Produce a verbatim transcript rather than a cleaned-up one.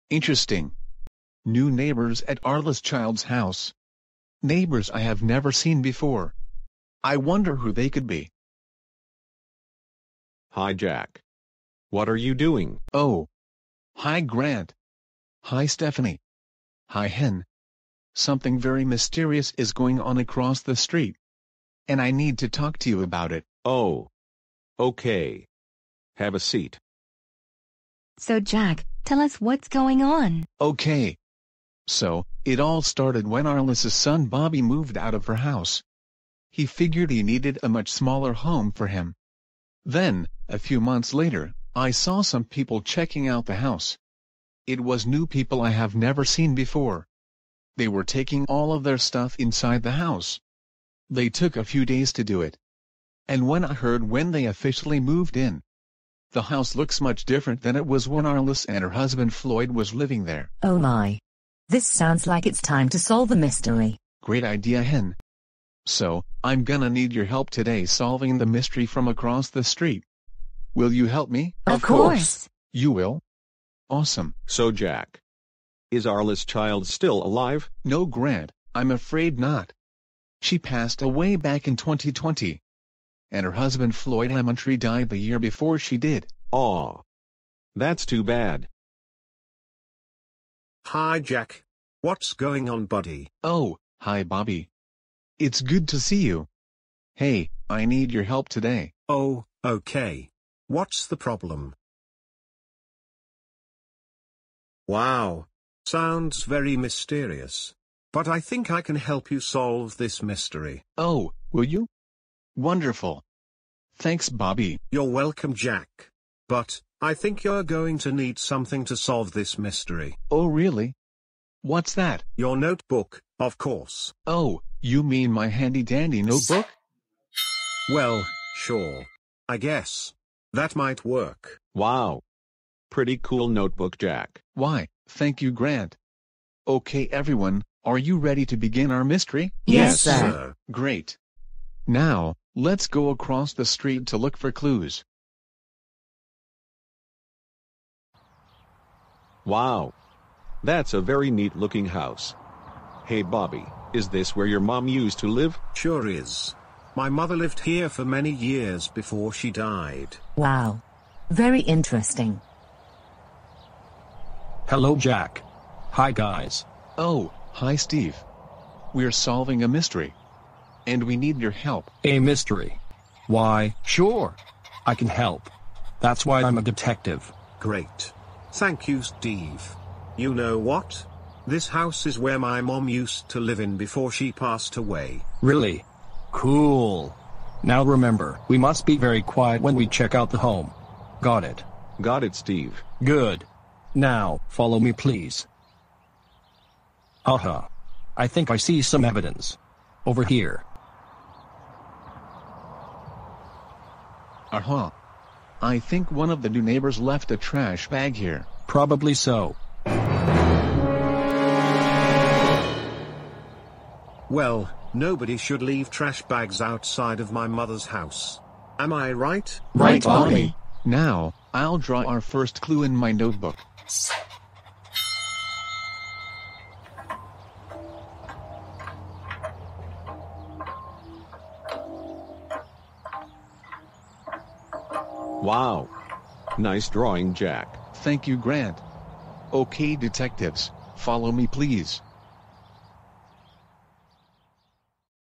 Interesting. New neighbors at Arliss Child's house. Neighbors I have never seen before. I wonder who they could be. Hi, Jack. What are you doing? Oh. Hi, Grant. Hi, Stephanie. Hi, Hen. Something very mysterious is going on across the street. And I need to talk to you about it. Oh. Okay. Have a seat. So Jack, tell us what's going on. Okay. So, it all started when Arliss's son Bobby moved out of her house. He figured he needed a much smaller home for him. Then, a few months later, I saw some people checking out the house. It was new people I have never seen before. They were taking all of their stuff inside the house. They took a few days to do it. And when I heard when they officially moved in, the house looks much different than it was when Arliss and her husband Floyd was living there. Oh my. This sounds like it's time to solve the mystery. Great idea, Hen. So, I'm gonna need your help today solving the mystery from across the street. Will you help me? Of course. You will? Awesome. So, Jack, is Arliss Child still alive? No, Grant, I'm afraid not. She passed away back in twenty twenty. And her husband Floyd Lemontree died the year before she did. Aw. That's too bad. Hi, Jack. What's going on, buddy? Oh, hi, Bobby. It's good to see you. Hey, I need your help today. Oh, okay. What's the problem? Wow. Sounds very mysterious. But I think I can help you solve this mystery. Oh, will you? Wonderful. Thanks, Bobby. You're welcome, Jack. But, I think you're going to need something to solve this mystery. Oh, really? What's that? Your notebook, of course. Oh, you mean my handy-dandy notebook? Well, sure. I guess. That might work. Wow. Pretty cool notebook, Jack. Why, thank you, Grant. Okay, everyone, are you ready to begin our mystery? Yes, sir. Great. Now, let's go across the street to look for clues. Wow. That's a very neat-looking house. Hey, Bobby, is this where your mom used to live? Sure is. My mother lived here for many years before she died. Wow. Very interesting. Hello, Jack. Hi, guys. Oh, hi, Steve. We're solving a mystery. And we need your help. A mystery. Why, sure. I can help. That's why I'm a detective. Great. Thank you, Steve. You know what? This house is where my mom used to live in before she passed away. Really? Cool. Now remember, we must be very quiet when we check out the home. Got it? Got it, Steve. Good. Now, follow me, please. Uh-huh. I think I see some evidence. Over here. Uh-huh. I think one of the new neighbors left a trash bag here. Probably so. Well, nobody should leave trash bags outside of my mother's house. Am I right? Right, Bobby. Now, I'll draw our first clue in my notebook. Wow. Nice drawing, Jack. Thank you, Grant. Okay, detectives, follow me please.